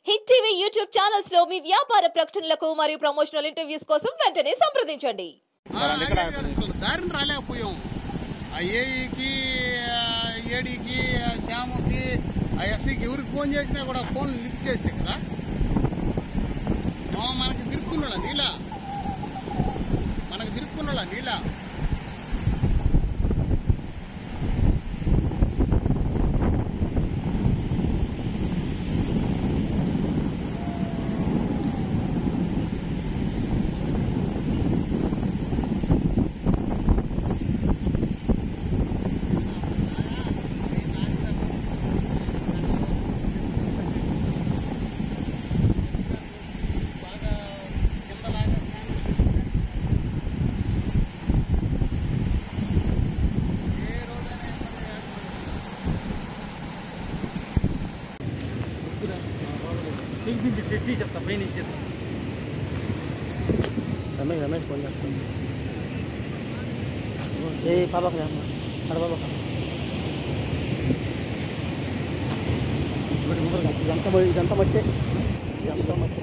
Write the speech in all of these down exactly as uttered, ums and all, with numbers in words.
Hit TV YouTube channels లో మీ వ్యాపార ప్రకటనలకు మరియు ప్రమోషనల్ ఇంటర్వ్యూస్ కోసం వెంటనే సంప్రదించండి. దారిని రాలేకపోయాం. ఆ ఏఈకి ఏడీకి శ్యాముకి ఆ ఎస్ఐకి ఎవరికి ఫోన్ చేసినా కూడా ఫోన్ లిఫ్ట్ చేస్తే కదా మనకి తిరుక్కున్నాడా నీళ్ళ మనకు తిరుక్కున్నాడా నీళ్ళ చెప్తా పైన ఇచ్చేస్తా రమేష్ రమేష్ ఫోన్ చేస్తాను. ఏ పాపకి రా అక్కడ బాబా ఇదంతా ఇదంతా మట్టే ఇదంతా మట్టే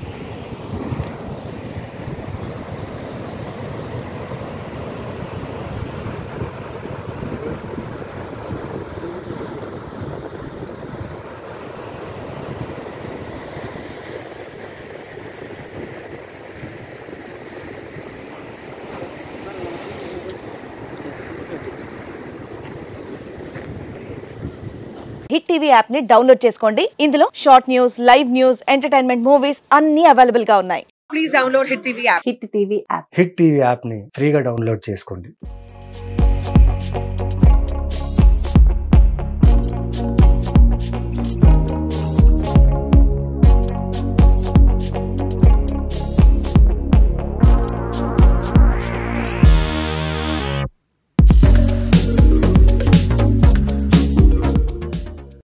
హిట్ టీవీ యాప్ ని డౌన్లోడ్ చేసుకోండి. ఇందులో short news, live news, entertainment movies అన్ని అవైలబుల్ గా ఉన్నాయి. Please download hit TV app. Hit TV app hit TV app ని ఫ్రీగా డౌన్లోడ్ చేసుకోండి.